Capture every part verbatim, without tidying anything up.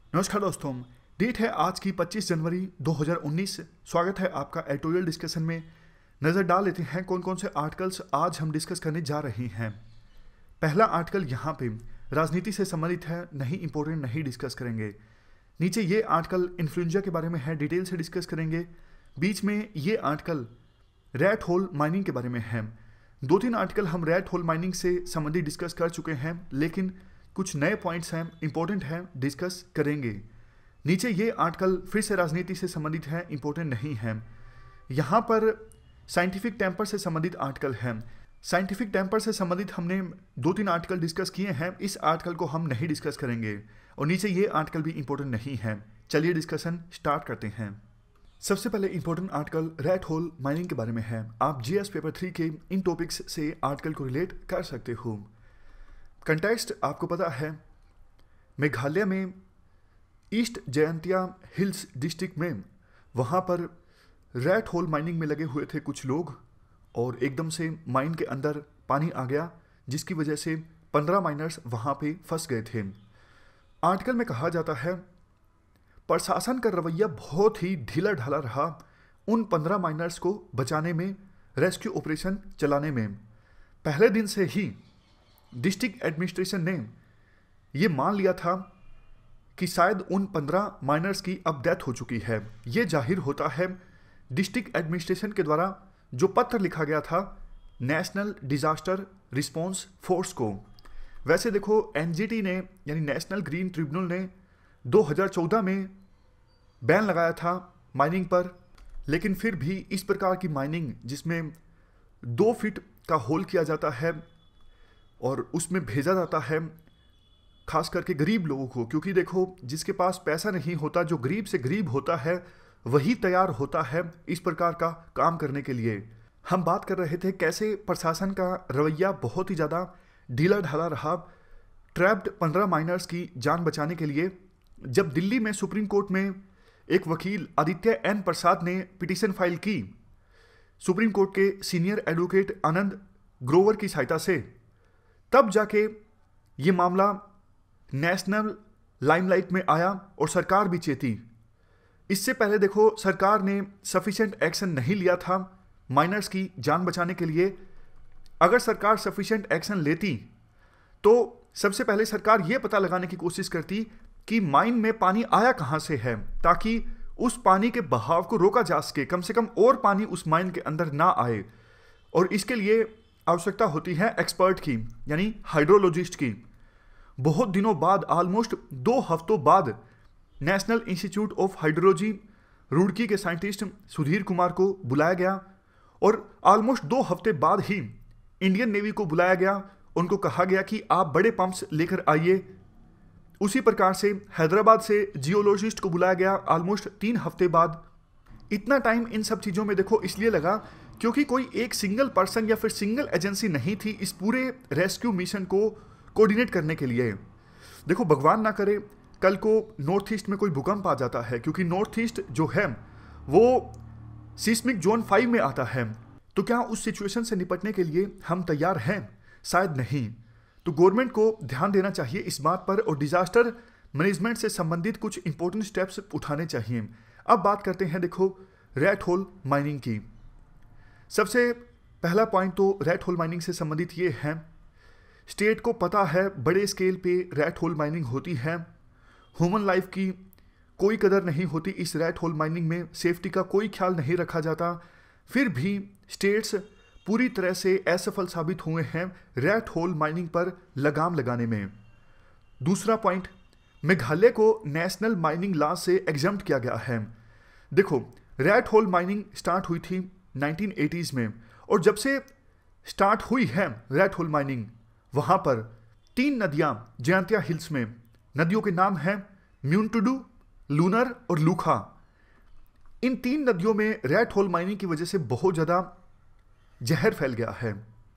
नमस्कार दोस्तों। डेट है आज की पच्चीस जनवरी दो हज़ार उन्नीस। स्वागत है आपका एडिटोरियल डिस्कशन में। नज़र डाल लेते हैं कौन कौन से आर्टिकल्स आज हम डिस्कस करने जा रहे हैं। पहला आर्टिकल यहाँ पे राजनीति से संबंधित है, नहीं इंपॉर्टेंट, नहीं डिस्कस करेंगे। नीचे ये आर्टिकल इन्फ्लुएंजा के बारे में है, डिटेल से डिस्कस करेंगे। बीच में ये आर्टिकल रैट होल माइनिंग के बारे में है। दो तीन आर्टिकल हम रैट होल माइनिंग से संबंधित डिस्कस कर चुके हैं, लेकिन कुछ नए पॉइंट्स हैं, इंपॉर्टेंट हैं, डिस्कस करेंगे। नीचे ये आर्टिकल फिर से राजनीति से संबंधित है, इंपॉर्टेंट नहीं है। यहाँ पर साइंटिफिक टेम्पर से संबंधित आर्टिकल है। साइंटिफिक टेम्पर से संबंधित हमने दो तीन आर्टिकल डिस्कस किए हैं, इस आर्टिकल को हम नहीं डिस्कस करेंगे। और नीचे ये आर्टिकल भी इंपॉर्टेंट नहीं है। चलिए डिस्कशन स्टार्ट करते हैं। सबसे पहले important article rat hole mining के बारे में है। आप जीएस पेपर थ्री के इन टॉपिक्स से आर्टिकल को रिलेट कर सकते हो। कंटेक्स्ट आपको पता है, मेघालय में ईस्ट जयंतिया हिल्स डिस्ट्रिक्ट में वहाँ पर रैट होल माइनिंग में लगे हुए थे कुछ लोग, और एकदम से माइन के अंदर पानी आ गया, जिसकी वजह से पंद्रह माइनर्स वहाँ पे फंस गए थे। आर्टिकल में कहा जाता है प्रशासन का रवैया बहुत ही ढीला ढाला रहा उन पंद्रह माइनर्स को बचाने में, रेस्क्यू ऑपरेशन चलाने में। पहले दिन से ही डिस्ट्रिक्ट एडमिनिस्ट्रेशन ने ये मान लिया था कि शायद उन पंद्रह माइनर्स की अब डेथ हो चुकी है। ये जाहिर होता है डिस्ट्रिक्ट एडमिनिस्ट्रेशन के द्वारा जो पत्र लिखा गया था नेशनल डिजास्टर रिस्पांस फोर्स को। वैसे देखो, एनजीटी ने यानी नेशनल ग्रीन ट्रिब्यूनल ने दो हज़ार चौदह में बैन लगाया था माइनिंग पर, लेकिन फिर भी इस प्रकार की माइनिंग जिसमें दो फीट का होल किया जाता है और उसमें भेजा जाता है खास करके गरीब लोगों को, क्योंकि देखो जिसके पास पैसा नहीं होता, जो गरीब से गरीब होता है, वही तैयार होता है इस प्रकार का काम करने के लिए। हम बात कर रहे थे कैसे प्रशासन का रवैया बहुत ही ज़्यादा ढीला ढाला रहा ट्रैप्ड पंद्रह माइनर्स की जान बचाने के लिए। जब दिल्ली में सुप्रीम कोर्ट में एक वकील आदित्य एन प्रसाद ने पिटीशन फाइल की सुप्रीम कोर्ट के सीनियर एडवोकेट आनंद ग्रोवर की सहायता से, तब जाके ये मामला नेशनल लाइमलाइट में आया और सरकार भी चेती। इससे पहले देखो सरकार ने सफिशिएंट एक्शन नहीं लिया था माइनर्स की जान बचाने के लिए। अगर सरकार सफिशिएंट एक्शन लेती तो सबसे पहले सरकार ये पता लगाने की कोशिश करती कि माइन में पानी आया कहाँ से है, ताकि उस पानी के बहाव को रोका जा सके, कम से कम और पानी उस माइन के अंदर ना आए। और इसके लिए आवश्यकता होती है एक्सपर्ट की, यानी हाइड्रोलॉजिस्ट की। बहुत दिनों बाद, ऑलमोस्ट दो हफ्तों बाद, National Institute of Hydrology Roorkee के साइंटिस्ट सुधीर कुमार को बुलाया गया, और ऑलमोस्ट दो हफ्ते बाद ही इंडियन नेवी को बुलाया गया। उनको कहा गया कि आप बड़े पंप्स लेकर आइए। उसी प्रकार से हैदराबाद से जियोलॉजिस्ट को बुलाया गया ऑलमोस्ट तीन हफ्ते बाद। इतना टाइम इन सब चीज़ों में देखो इसलिए लगा क्योंकि कोई एक सिंगल पर्सन या फिर सिंगल एजेंसी नहीं थी इस पूरे रेस्क्यू मिशन को कोऑर्डिनेट करने के लिए। देखो भगवान ना करे कल को नॉर्थ ईस्ट में कोई भूकंप आ जाता है, क्योंकि नॉर्थ ईस्ट जो है वो सिस्मिक जोन फाइव में आता है, तो क्या उस सिचुएशन से निपटने के लिए हम तैयार हैं? शायद नहीं। तो गवर्नमेंट को ध्यान देना चाहिए इस बात पर, और डिजास्टर मैनेजमेंट से संबंधित कुछ इंपॉर्टेंट स्टेप्स उठाने चाहिए। अब बात करते हैं देखो रैट होल माइनिंग की। सबसे पहला पॉइंट तो रैट होल माइनिंग से संबंधित ये है, स्टेट को पता है बड़े स्केल पे रैट होल माइनिंग होती है। ह्यूमन लाइफ की कोई कदर नहीं होती इस रैट होल माइनिंग में, सेफ्टी का कोई ख्याल नहीं रखा जाता, फिर भी स्टेट्स पूरी तरह से असफल साबित हुए हैं रैट होल माइनिंग पर लगाम लगाने में। दूसरा पॉइंट, मेघालय को नेशनल माइनिंग लॉ से एग्जम्प्ट किया गया है। देखो रैट होल माइनिंग स्टार्ट हुई थी नाइनटीन एटीज़ में, और जब से स्टार्ट हुई है रैट होल माइनिंग, वहाँ पर तीन नदियाँ जयंतिया हिल्स में, नदियों के नाम हैं म्यूनटुडू, लूनर और लूखा। इन तीन नदियों में रैट होल माइनिंग की वजह से बहुत ज़्यादा जहर फैल गया है।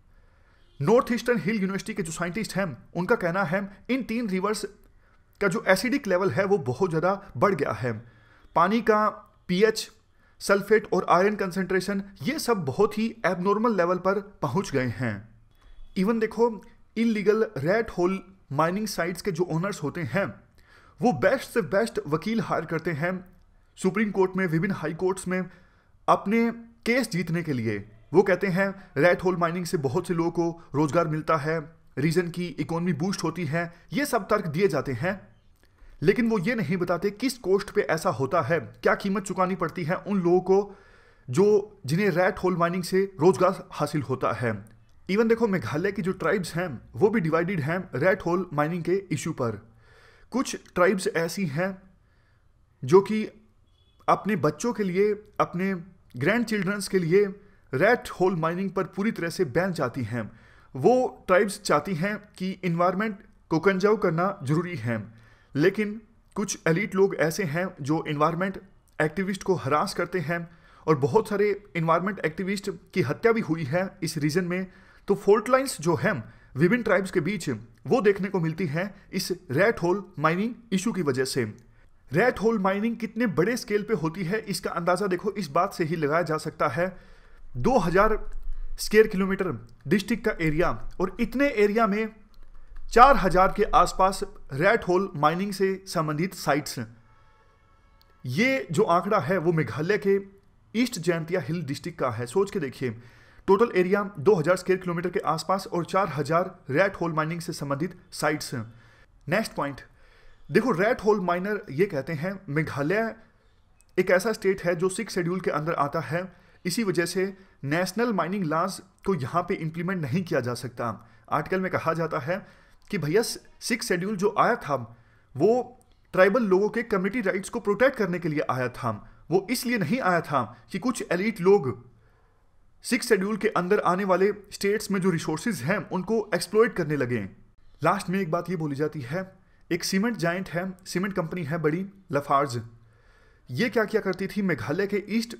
नॉर्थ ईस्टर्न हिल यूनिवर्सिटी के जो साइंटिस्ट हैं उनका कहना है इन तीन रिवर्स का जो एसिडिक लेवल है वो बहुत ज़्यादा बढ़ गया है। पानी का पीएच, सल्फेट और आयरन कंसंट्रेशन, ये सब बहुत ही एबनॉर्मल लेवल पर पहुंच गए हैं। इवन देखो illegal rat hole mining sites के जो ओनर्स होते हैं वो बेस्ट से बेस्ट वकील हायर करते हैं सुप्रीम कोर्ट में, विभिन्न हाई कोर्ट्स में अपने केस जीतने के लिए। वो कहते हैं रेड होल माइनिंग से बहुत से लोगों को रोजगार मिलता है, रीजन की इकोनॉमी बूस्ट होती है, ये सब तर्क दिए जाते हैं। लेकिन वो ये नहीं बताते किस कॉस्ट पे ऐसा होता है, क्या कीमत चुकानी पड़ती है उन लोगों को जो जिन्हें रेड होल माइनिंग से रोजगार हासिल होता है। इवन देखो मेघालय की जो ट्राइब्स हैं वो भी डिवाइडेड हैं रेड होल माइनिंग के इशू पर। कुछ ट्राइब्स ऐसी हैं जो कि अपने बच्चों के लिए, अपने ग्रैंड चिल्ड्रंस के लिए रेड होल माइनिंग पर पूरी तरह से बैन चाहती हैं। वो ट्राइब्स चाहती हैं कि इन्वायरमेंट को कंजर्व करना जरूरी है, लेकिन कुछ एलीट लोग ऐसे हैं जो इन्वायरमेंट एक्टिविस्ट को हरास करते हैं और बहुत सारे इन्वायरमेंट एक्टिविस्ट की हत्या भी हुई है इस रीजन में। तो फॉल्ट लाइंस जो हैं विभिन्न ट्राइब्स के बीच वो देखने को मिलती है इस रेड होल माइनिंग इशू की वजह से। रेड होल माइनिंग कितने बड़े स्केल पे होती है इसका अंदाजा देखो इस बात से ही लगाया जा सकता है। दो हज़ार स्क्वायर किलोमीटर डिस्ट्रिक्ट का एरिया, और इतने एरिया में चार हज़ार के आसपास रेड होल माइनिंग से संबंधित साइट्स। ये जो आंकड़ा है वो मेघालय के ईस्ट जैंतिया हिल डिस्ट्रिक्ट का है। सोच के देखिए, टोटल एरिया दो हज़ार स्क्वायर किलोमीटर के आसपास और चार हज़ार रेड होल माइनिंग से संबंधित साइट्स हैं। नेक्स्ट पॉइंट देखो, रेड होल माइनर ये कहते हैं मेघालय एक ऐसा स्टेट है जो सिक्स शेड्यूल के अंदर आता है, इसी वजह से नेशनल माइनिंग लॉज को यहाँ पे इंप्लीमेंट नहीं किया जा सकता। आर्टिकल में कहा जाता है कि भैया सिक्स शेड्यूल जो आया था वो ट्राइबल लोगों के कम्युनिटी राइट्स को प्रोटेक्ट करने के लिए आया था, वो इसलिए नहीं आया था कि कुछ एलीट लोग सिक्स शेड्यूल के अंदर आने वाले स्टेट्स में जो रिसोर्सेज हैं उनको एक्सप्लॉइट करने लगे। लास्ट में एक बात ये बोली जाती है, एक सीमेंट जाइंट है, सीमेंट कंपनी है बड़ी लाफार्ज, ये क्या किया करती थी मेघालय के ईस्ट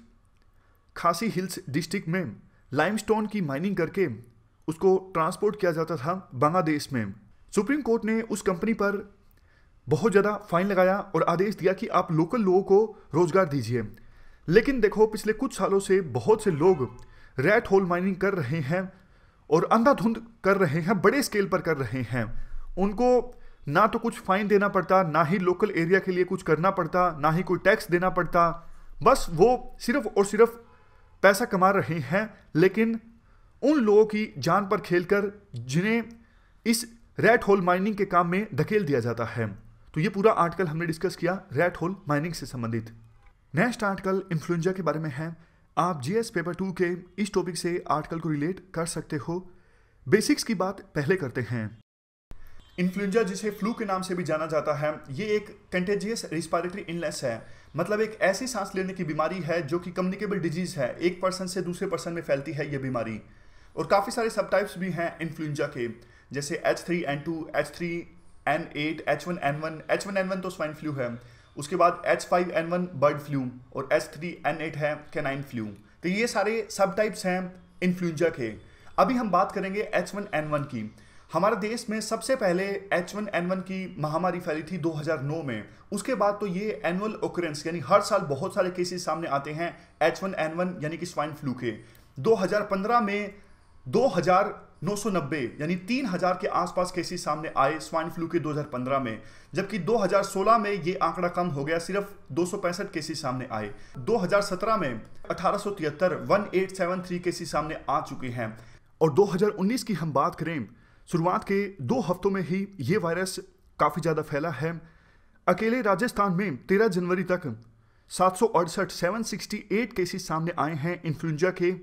खासी हिल्स डिस्ट्रिक्ट में लाइमस्टोन की माइनिंग करके उसको ट्रांसपोर्ट किया जाता था बांग्लादेश में। सुप्रीम कोर्ट ने उस कंपनी पर बहुत ज़्यादा फाइन लगाया और आदेश दिया कि आप लोकल लोगों को रोजगार दीजिए। लेकिन देखो पिछले कुछ सालों से बहुत से लोग रेड होल माइनिंग कर रहे हैं और अंधाधुंध कर रहे हैं, बड़े स्केल पर कर रहे हैं। उनको ना तो कुछ फाइन देना पड़ता, ना ही लोकल एरिया के लिए कुछ करना पड़ता, ना ही कोई टैक्स देना पड़ता, बस वो सिर्फ और सिर्फ पैसा कमा रहे हैं, लेकिन उन लोगों की जान पर खेलकर जिन्हें इस रेड होल माइनिंग के काम में धकेल दिया जाता है। तो ये पूरा आर्टिकल हमने डिस्कस किया रेड होल माइनिंग से संबंधित। नेक्स्ट आर्टिकल इन्फ्लुएंजा के बारे में है। आप जीएस पेपर टू के इस टॉपिक से आर्टिकल को रिलेट कर सकते हो। बेसिक्स की बात पहले करते हैं। इन्फ्लुएंजा जिसे फ्लू के नाम से भी जाना जाता है, ये एक कंटेजियस रिस्पिरेटरी इलनेस है, मतलब एक ऐसी सांस लेने की बीमारी है जो कि कम्युनिकेबल डिजीज है, एक पर्सन से दूसरे पर्सन में फैलती है ये बीमारी। और काफ़ी सारे सब टाइप्स भी हैं इन्फ्लुएंजा के, जैसे H three N two, H three N eight, H one N one. H one N one तो स्वाइन फ्लू है, उसके बाद H five N one bird flu और एच थ्री एन एट है कैनाइन फ्लू। तो ये सारे सब टाइप्स हैं इन्फ्लुएंजा के। अभी हम बात करेंगे एच वन एन वन की। हमारे देश में सबसे पहले एच वन एन वन की महामारी फैली थी दो हज़ार नौ में। उसके बाद तो ये एनुअल ओकरेंस यानी हर साल बहुत सारे केसेस सामने आते हैं एच वन एन वन यानी कि स्वाइन फ्लू के। दो हज़ार पंद्रह में दो हज़ार नौ सौ नब्बे यानी तीन हज़ार के आसपास केसेस सामने आए स्वाइन फ्लू के दो हज़ार पंद्रह में, जबकि दो हज़ार सोलह में ये आंकड़ा कम हो गया, सिर्फ दो सौ पैंसठ केसेस सामने आए। दो हज़ार सत्रह में अठारह सौ तिहत्तर अठारह सौ तिहत्तर केसेस सामने आ चुके हैं। और दो हज़ार उन्नीस की हम बात करें, शुरुआत के दो हफ्तों में ही ये वायरस काफ़ी ज़्यादा फैला है। अकेले राजस्थान में तेरह जनवरी तक सात सौ अड़सठ सेवन सिक्सटी एट केसेस सामने आए हैं इन्फ्लुएंजा के,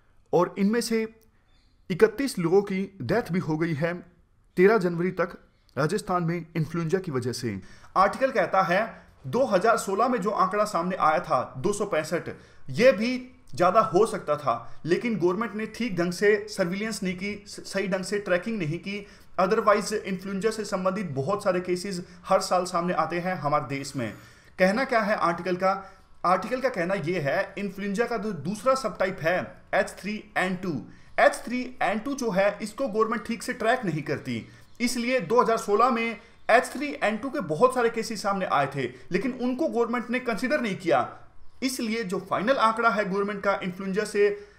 और इनमें से इकतीस लोगों की डेथ भी हो गई है तेरह जनवरी तक राजस्थान में इन्फ्लुएंजा की वजह से। आर्टिकल कहता है दो हज़ार सोलह में जो आंकड़ा सामने आया था दो सौ पैंसठ, ये भी ज़्यादा हो सकता था, लेकिन गवर्नमेंट ने ठीक ढंग से सर्विलियंस नहीं की, सही ढंग से ट्रैकिंग नहीं की। अदरवाइज इन्फ्लुएंजा से संबंधित बहुत सारे केसेस हर साल सामने आते हैं हमारे देश में। कहना क्या है आर्टिकल का? आर्टिकल का कहना यह है इन्फ्लुएंजा का जो दूसरा सब टाइप है H three N two, H three N two जो है इसको गवर्नमेंट ठीक से ट्रैक नहीं करती, इसलिए दो हज़ार सोलह में एच थ्री एन टू के बहुत सारे केसेस सामने आए थे, लेकिन उनको गवर्नमेंट ने कंसीडर नहीं किया। इसलिए जो फाइनल आंकड़ा है गवर्नमेंट का इन्फ्लुएंजा से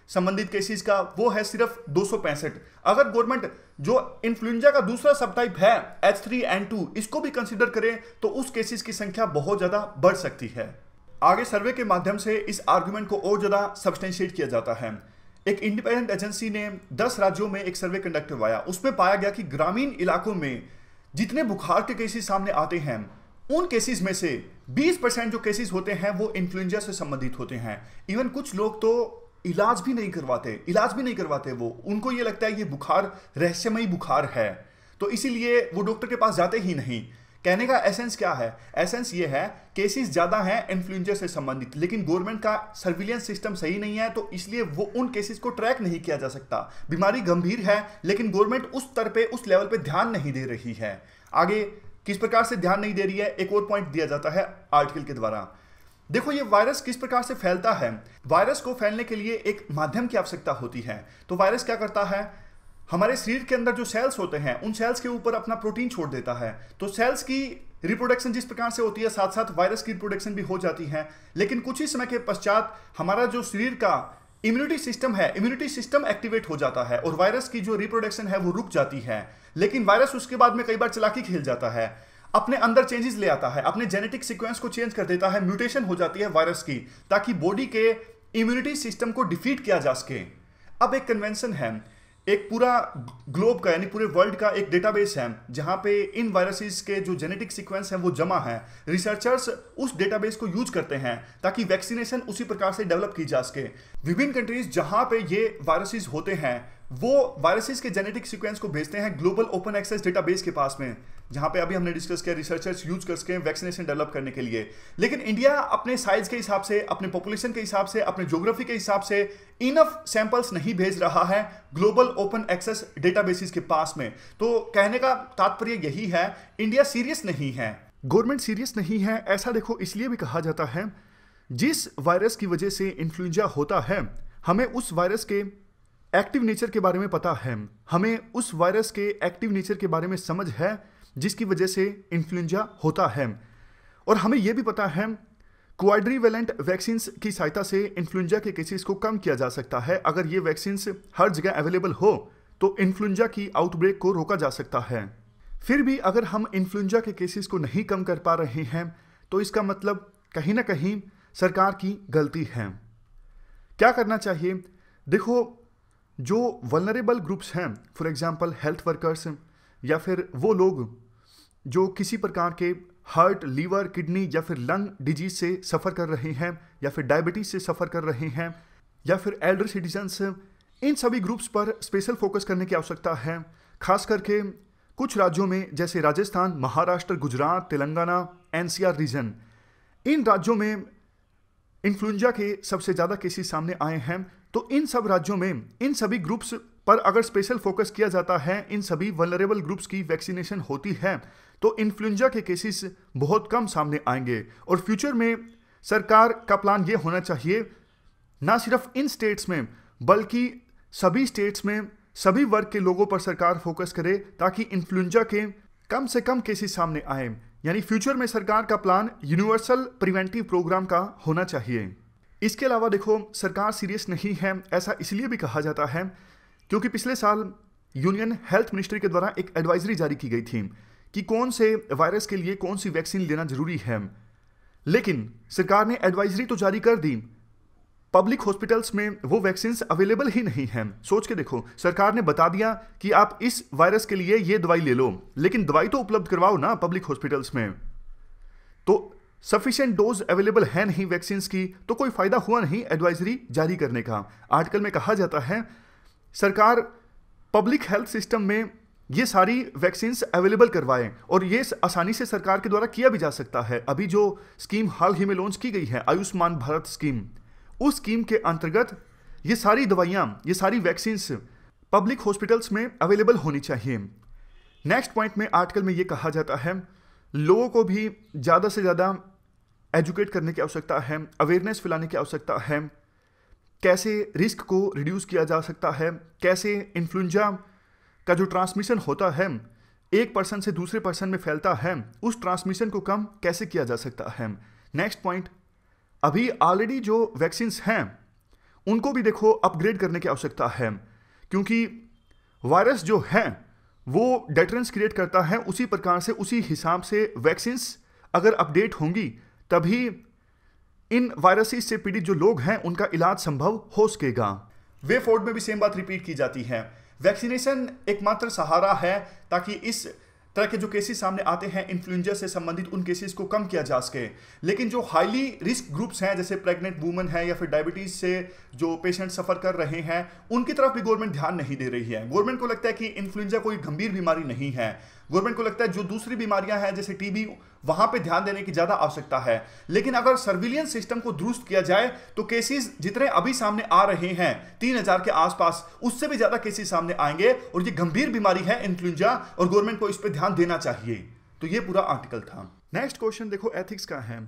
संबंधित केसेस का वो है सिर्फ दो सौ पैंसठ। अगर गवर्नमेंट जो इन्फ्लुएंजा का दूसरा सब टाइप है एच थ्री एन टू इसको भी कंसीडर करे तो उस केसेस की संख्या बहुत ज्यादा बढ़ सकती है। आगे सर्वे के माध्यम से इस आर्गुमेंट को और ज्यादा सब्सटेंशिएट किया जाता है। एक इंडिपेंडेंट एजेंसी ने दस राज्यों में एक सर्वे कंडक्ट करवाया। उसमें पाया गया कि ग्रामीण इलाकों में जितने बुखार के केसेस सामने आते हैं उन केसेस में से बीस परसेंट जो केसेस होते हैं वो इन्फ्लुएंजा से संबंधित होते हैं। इवन कुछ लोग तो इलाज भी नहीं करवाते इलाज भी नहीं करवाते वो उनको ये लगता है ये बुखार रहस्यमयी बुखार है, तो इसीलिए वो डॉक्टर के पास जाते ही नहीं। कहने का एसेंस क्या है? एसेंस ये है केसेस ज्यादा हैं इन्फ्लुएंजा से संबंधित, लेकिन गवर्नमेंट का सर्विलेंस सिस्टम सही नहीं है, तो इसलिए वो उन केसेस को ट्रैक नहीं किया जा सकता। बीमारी गंभीर है लेकिन गवर्नमेंट उस स्तर पे उस लेवल पे ध्यान नहीं दे रही है। आगे किस प्रकार से ध्यान नहीं दे रही है एक और पॉइंट दिया जाता है आर्टिकल के द्वारा। देखो ये वायरस किस प्रकार से फैलता है। वायरस को फैलने के लिए एक माध्यम की आवश्यकता होती है। तो वायरस क्या करता है, हमारे शरीर के अंदर जो सेल्स होते हैं उन सेल्स के ऊपर अपना प्रोटीन छोड़ देता है। तो सेल्स की रिप्रोडक्शन जिस प्रकार से होती है साथ साथ वायरस की रिप्रोडक्शन भी हो जाती है। लेकिन कुछ ही समय के पश्चात हमारा जो शरीर का इम्यूनिटी सिस्टम है इम्यूनिटी सिस्टम एक्टिवेट हो जाता है और वायरस की जो रिप्रोडक्शन है वो रुक जाती है। लेकिन वायरस उसके बाद में कई बार चालाकी खेल जाता है, अपने अंदर चेंजेस ले आता है, अपने जेनेटिक सीक्वेंस को चेंज कर देता है, म्यूटेशन हो जाती है वायरस की, ताकि बॉडी के इम्यूनिटी सिस्टम को डिफीट किया जा सके। अब एक कन्वेंशन है, एक पूरा ग्लोब का यानी पूरे वर्ल्ड का एक डेटाबेस है जहां पे इन वायरसेस के जो जेनेटिक सीक्वेंस हैं वो जमा है। रिसर्चर्स उस डेटाबेस को यूज करते हैं ताकि वैक्सीनेशन उसी प्रकार से डेवलप की जा सके। विभिन्न कंट्रीज जहां पे ये वायरसेस होते हैं वो वायरसेस के जेनेटिक सीक्वेंस को भेजते हैं ग्लोबल ओपन एक्सेस डेटाबेस के पास में, जहां पे अभी हमने डिस्कस किया रिसर्चर्स यूज कर सके वैक्सीनेशन डेवलप करने के लिए। लेकिन इंडिया अपने साइज के हिसाब से, अपने पॉपुलेशन के हिसाब से, अपने ज्योग्राफी के हिसाब से इनफ सैंपल्स नहीं भेज रहा है ग्लोबल ओपन एक्सेस डेटाबेसिस के पास में। तो कहने का तात्पर्य यही है, इंडिया सीरियस नहीं है, गवर्नमेंट सीरियस नहीं है। ऐसा देखो इसलिए भी कहा जाता है जिस वायरस की वजह से इन्फ्लुएंजा होता है हमें उस वायरस के एक्टिव नेचर के बारे में पता है, हमें उस वायरस के एक्टिव नेचर के बारे में समझ है जिसकी वजह से इन्फ्लुएंजा होता है। और हमें यह भी पता है क्वाड्रीवेलेंट वैक्सीन्स की सहायता से इन्फ्लुएंजा के केसेस को कम किया जा सकता है। अगर ये वैक्सीन्स हर जगह अवेलेबल हो तो इन्फ्लुएंजा की आउटब्रेक को रोका जा सकता है। फिर भी अगर हम इन्फ्लुएंजा के केसेस को नहीं कम कर पा रहे हैं तो इसका मतलब कहीं ना कहीं सरकार की गलती है। क्या करना चाहिए? देखो जो वल्नरेबल ग्रुप्स हैं, फॉर एग्जांपल हेल्थ वर्कर्स या फिर वो लोग जो किसी प्रकार के हार्ट, लीवर, किडनी या फिर लंग डिजीज से सफ़र कर रहे हैं या फिर डायबिटीज से सफ़र कर रहे हैं या फिर एल्डर सिटीजन्स, इन सभी ग्रुप्स पर स्पेशल फोकस करने की आवश्यकता है। खास करके कुछ राज्यों में जैसे राजस्थान, महाराष्ट्र, गुजरात, तेलंगाना, एनसीआर रीजन, इन राज्यों में इन्फ्लुएंजा के सबसे ज़्यादा केसेस सामने आए हैं। तो इन सब राज्यों में इन सभी ग्रुप्स पर अगर स्पेशल फोकस किया जाता है, इन सभी वल्नरेबल ग्रुप्स की वैक्सीनेशन होती है तो इन्फ्लुएंजा के केसेस बहुत कम सामने आएंगे। और फ्यूचर में सरकार का प्लान ये होना चाहिए ना सिर्फ इन स्टेट्स में बल्कि सभी स्टेट्स में सभी वर्ग के लोगों पर सरकार फोकस करे ताकि इन्फ्लुएंजा के कम से कम केसेस सामने आए। यानी फ्यूचर में सरकार का प्लान यूनिवर्सल प्रिवेंटिव प्रोग्राम का होना चाहिए। इसके अलावा देखो सरकार सीरियस नहीं है ऐसा इसलिए भी कहा जाता है क्योंकि पिछले साल यूनियन हेल्थ मिनिस्ट्री के द्वारा एक एडवाइजरी जारी की गई थी कि कौन से वायरस के लिए कौन सी वैक्सीन लेना जरूरी है। लेकिन सरकार ने एडवाइजरी तो जारी कर दी, पब्लिक हॉस्पिटल्स में वो वैक्सीन्स अवेलेबल ही नहीं हैं। सोच के देखो, सरकार ने बता दिया कि आप इस वायरस के लिए ये दवाई ले लो, लेकिन दवाई तो उपलब्ध करवाओ ना पब्लिक हॉस्पिटल्स में। तो सफिशिएंट डोज अवेलेबल है नहीं वैक्सीन्स की, तो कोई फायदा हुआ नहीं एडवाइजरी जारी करने का। आर्टिकल में कहा जाता है सरकार पब्लिक हेल्थ सिस्टम में ये सारी वैक्सीन्स अवेलेबल करवाएं और ये आसानी से सरकार के द्वारा किया भी जा सकता है। अभी जो स्कीम हाल ही में लॉन्च की गई है आयुष्मान भारत स्कीम, उस स्कीम के अंतर्गत ये सारी दवाइयाँ, ये सारी वैक्सीन्स पब्लिक हॉस्पिटल्स में अवेलेबल होनी चाहिए। नेक्स्ट पॉइंट में आर्टिकल में ये कहा जाता है लोगों को भी ज़्यादा से ज़्यादा एजुकेट करने की आवश्यकता है, अवेयरनेस फैलाने की आवश्यकता है, कैसे रिस्क को रिड्यूस किया जा सकता है, कैसे इन्फ्लुएंजा का जो ट्रांसमिशन होता है एक पर्सन से दूसरे पर्सन में फैलता है, उस ट्रांसमिशन को कम कैसे किया जा सकता है। नेक्स्ट पॉइंट, अभी ऑलरेडी जो वैक्सीन्स हैं उनको भी देखो अपग्रेड करने की आवश्यकता है, क्योंकि वायरस जो है वो डेटरेंस क्रिएट करता है। उसी प्रकार से उसी हिसाब से वैक्सीन्स अगर अपडेट होंगी तभी इन वायरसेस से पीड़ित जो लोग हैं उनका इलाज संभव हो सकेगा। वे फोर्ड में भी सेम बात रिपीट की जाती है। वैक्सीनेशन एकमात्र सहारा है ताकि इस तरह के जो केसेस सामने आते हैं इन्फ्लुएंजा से संबंधित, उन केसेस को कम किया जा सके। लेकिन जो हाईली रिस्क ग्रुप्स हैं, जैसे प्रेग्नेंट वुमेन है या फिर डायबिटीज से जो पेशेंट सफर कर रहे हैं, उनकी तरफ भी गवर्नमेंट ध्यान नहीं दे रही है। गवर्नमेंट को लगता है कि इन्फ्लुएंजा कोई गंभीर बीमारी नहीं है। गवर्नमेंट को लगता है जो दूसरी बीमारियां हैं जैसे टीबी, वहां पे ध्यान देने की ज्यादा आवश्यकता है। लेकिन अगर सर्विलियंस सिस्टम को दुरुस्त किया जाए तो केसेस जितने अभी सामने आ रहे हैं तीन हजार के आसपास, उससे भी ज्यादा केसेस सामने आएंगे और ये गंभीर बीमारी है इन्फ्लुएंजा, और गवर्नमेंट को इस पर ध्यान देना चाहिए। तो ये पूरा आर्टिकल था। नेक्स्ट क्वेश्चन देखो एथिक्स का है।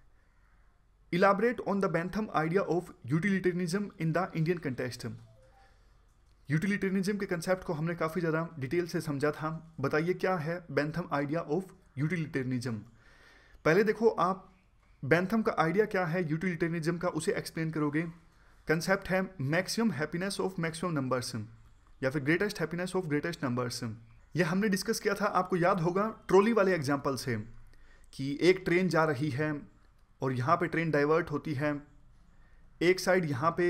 Elaborate on the Bentham idea of utilitarianism in the Indian context. Utilitarianism के कंसेप्ट को हमने काफी ज्यादा डिटेल से समझा था। बताइए क्या है बेंथम आइडिया ऑफ यूटिलिटेरियनिज्म। पहले देखो आप बेंथम का आइडिया क्या है यूटिलिटेरियनिज्म का, उसे एक्सप्लेन करोगे। कंसेप्ट है maximum happiness of maximum numbers या फिर greatest happiness of greatest numbers. यह हमने डिस्कस किया था, आपको याद होगा ट्रॉली वाले एग्जाम्पल से, कि एक ट्रेन जा रही है और यहाँ पे ट्रेन डाइवर्ट होती है। एक साइड यहाँ पे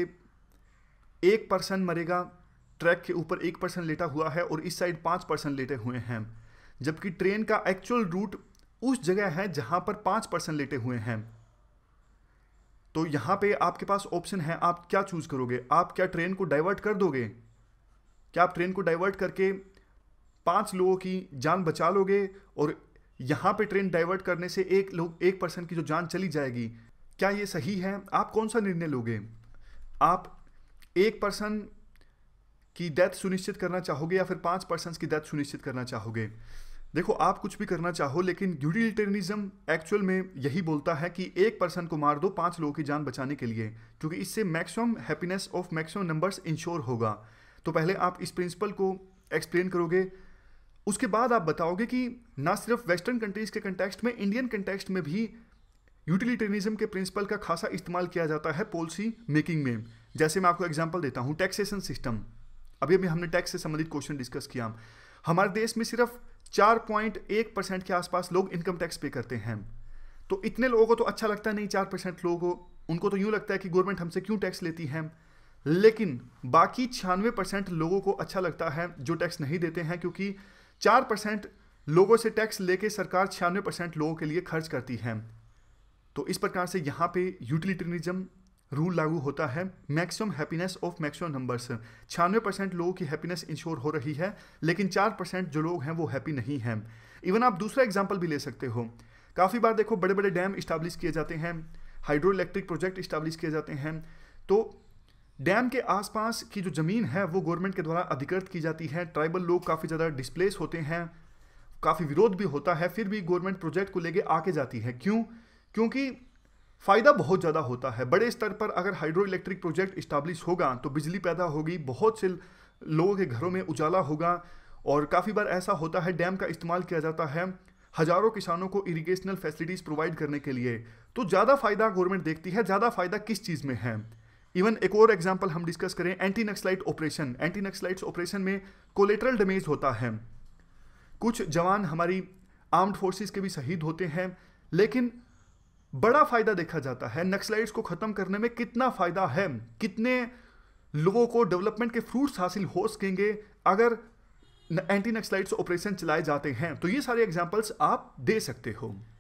एक पर्सन मरेगा, ट्रैक के ऊपर एक पर्सन लेटा हुआ है, और इस साइड पाँच पर्सन लेटे हुए हैं, जबकि ट्रेन का एक्चुअल रूट उस जगह है जहां पर पांच पर्सन लेटे हुए हैं। तो यहां पे आपके पास ऑप्शन है, आप क्या चूज करोगे? आप क्या ट्रेन को डाइवर्ट कर दोगे? क्या आप ट्रेन को डाइवर्ट करके पांच लोगों की जान बचा लोगे और यहां पे ट्रेन डाइवर्ट करने से एक लोग एक पर्सन की जो जान चली जाएगी? क्या ये सही है? आप कौन सा निर्णय लोगे? आप एक पर्सन की डेथ सुनिश्चित करना चाहोगे या फिर पांच पर्सन की डेथ सुनिश्चित करना चाहोगे? देखो आप कुछ भी करना चाहो, लेकिन यूटिलिटेरियनिज्म एक्चुअल में यही बोलता है कि एक पर्सन को मार दो पांच लोगों की जान बचाने के लिए, क्योंकि इससे maximum happiness of maximum numbers ensure होगा। तो पहले आप इस प्रिंसिपल को एक्सप्लेन करोगे, उसके बाद आप बताओगे कि ना सिर्फ वेस्टर्न कंट्रीज के कंटेक्स्ट में, इंडियन कंटेक्स्ट में भी यूटिलिटेरियनिज्म के प्रिंसिपल का खासा इस्तेमाल किया जाता है पॉलिसी मेकिंग में। जैसे मैं आपको एग्जाम्पल देता हूँ, टैक्सेशन सिस्टम। अभी अभी हमने टैक्स से संबंधित क्वेश्चन डिस्कस किया। हमारे देश में सिर्फ चार पॉइंट एक परसेंट के आसपास लोग इनकम टैक्स पे करते हैं। तो इतने लोगों को तो अच्छा लगता नहीं, चार परसेंट लोगों को, उनको तो यूं लगता है कि गवर्नमेंट हमसे क्यों टैक्स लेती है। लेकिन बाकी छियानवे परसेंट लोगों को अच्छा लगता है जो टैक्स नहीं देते हैं, क्योंकि चार परसेंट लोगों से टैक्स लेके सरकार छियानवे परसेंट लोगों के लिए खर्च करती है। तो इस प्रकार से यहाँ पे यूटिलिटेरियनिज्म रूल लागू होता है, maximum happiness of maximum numbers. छियानवे परसेंट लोगों की हैप्पीनेस इंश्योर हो रही है, लेकिन चार परसेंट जो लोग हैं वो हैप्पी नहीं हैं। इवन आप दूसरा एग्जांपल भी ले सकते हो। काफ़ी बार देखो बड़े बड़े डैम इस्टेब्लिश किए जाते हैं, हाइड्रो इलेक्ट्रिक प्रोजेक्ट इस्टेब्लिश किए जाते हैं, तो डैम के आसपास की जो ज़मीन है वो गवर्नमेंट के द्वारा अधिकृत की जाती है। ट्राइबल लोग काफ़ी ज़्यादा डिस्प्लेस होते हैं, काफ़ी विरोध भी होता है, फिर भी गवर्नमेंट प्रोजेक्ट को लेके आके जाती है। क्यों? क्योंकि फ़ायदा बहुत ज़्यादा होता है। बड़े स्तर पर अगर हाइड्रो इलेक्ट्रिक प्रोजेक्ट इस्टेब्लिश होगा तो बिजली पैदा होगी, बहुत से लोगों के घरों में उजाला होगा, और काफ़ी बार ऐसा होता है डैम का इस्तेमाल किया जाता है हज़ारों किसानों को इरिगेशनल फैसिलिटीज़ प्रोवाइड करने के लिए। तो ज़्यादा फ़ायदा गवर्नमेंट देखती है। ज़्यादा फ़ायदा किस चीज़ में है? इवन एक और एग्जाम्पल हम डिस्कस करें, anti Naxalite operation. Anti Naxalites operation में कोलेटरल डैमेज होता है, कुछ जवान हमारी आर्म्ड फोर्सेस के भी शहीद होते हैं, लेकिन बड़ा फायदा देखा जाता है नक्सलाइट्स को खत्म करने में। कितना फायदा है, कितने लोगों को डेवलपमेंट के फ्रूट्स हासिल हो सकेंगे अगर एंटी नक्सलाइट्स ऑपरेशन चलाए जाते हैं। तो ये सारे एग्जांपल्स आप दे सकते हो।